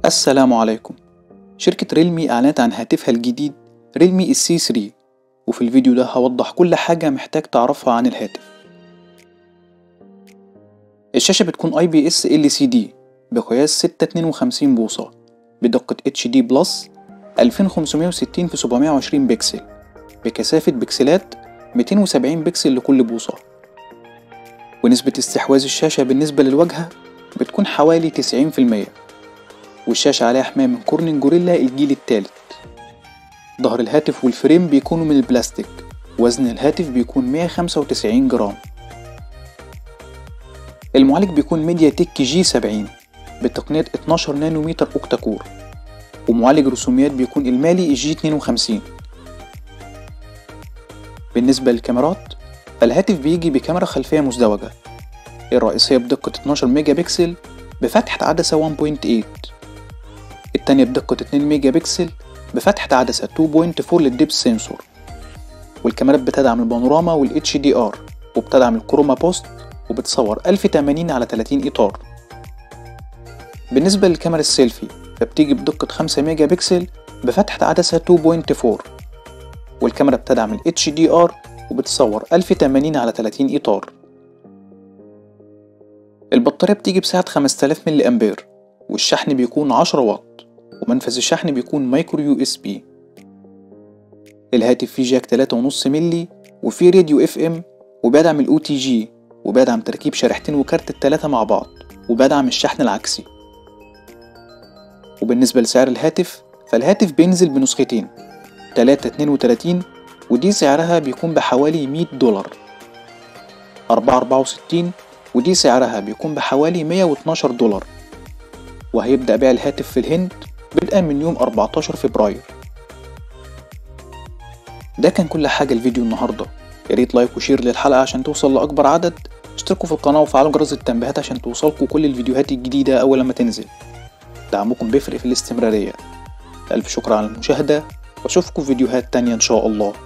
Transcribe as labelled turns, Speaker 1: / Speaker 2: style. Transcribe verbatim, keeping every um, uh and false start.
Speaker 1: السلام عليكم. شركة ريلمي أعلنت عن هاتفها الجديد ريلمي السي ثري، وفي الفيديو ده هوضح كل حاجة محتاج تعرفها عن الهاتف. الشاشة بتكون اي بي اس ال سي دي بقياس ستة اتنين وخمسين بوصة بدقة اتش دي بلس ألفين وخمسمية وستين في سبعمية وعشرين بكسل بكثافة بكسلات ميتين وسبعين بكسل لكل بوصة، ونسبة استحواذ الشاشة بالنسبة للواجهة بتكون حوالي تسعين في المية، والشاشة عليها حماية من كورنينج جوريلا الجيل الثالث. ظهر الهاتف والفريم بيكونوا من البلاستيك، وزن الهاتف بيكون مية وخمسة وتسعين جرام. المعالج بيكون ميديا تك جي سبعين بتقنية اتناشر نانومتر اوكتا كور، ومعالج رسوميات بيكون المالي جي اتنين وخمسين. بالنسبة للكاميرات فالهاتف بيجي بكاميرا خلفية مزدوجة، الرئيسية بدقة اتناشر ميجا بكسل بفتحة عدسة واحد فاصلة تمانية، التانية بدقة اتنين ميجا بكسل بفتحة عدسة اتنين فاصلة أربعة للديبس سنسور، والكاميرات بتدعم البانوراما والاتش دي ار، وبتدعم الكروما بوست، وبتصور ألف وتمانين على تلاتين اطار. بالنسبة للكاميرا السيلفي فبتيجي بدقة خمسة ميجا بكسل بفتحة عدسة اتنين فاصلة أربعة، والكاميرا بتدعم الاتش دي ار وبتصور ألف وتمانين على تلاتين اطار. البطارية بتيجي بسعة خمسة آلاف ملي امبير، والشحن بيكون عشرة واط، ومنفذ الشحن بيكون مايكرو يو اس بي. الهاتف فيه جاك تلاتة ونص ملي، وفيه راديو اف ام، وبيدعم الاو تي جي، وبيدعم تركيب شريحتين وكارت التلاتة مع بعض، وبيدعم الشحن العكسي. وبالنسبة لسعر الهاتف فالهاتف بينزل بنسختين تلاتة اتنين وتلاتين، ودي سعرها بيكون بحوالي مية دولار، أربعة أربعة وستين، ودي سعرها بيكون بحوالي مية واتناشر دولار. وهيبدأ بيع الهاتف في الهند بدءا من يوم أربعتاشر فبراير. ده كان كل حاجة الفيديو النهاردة، ياريت لايك وشير للحلقة عشان توصل لأكبر عدد، اشتركوا في القناة وفعلوا جرس التنبيهات عشان توصلكوا كل الفيديوهات الجديدة أول لما تنزل، دعمكم بيفرق في الاستمرارية. ألف شكر على المشاهدة، واشوفكم في فيديوهات تانية إن شاء الله.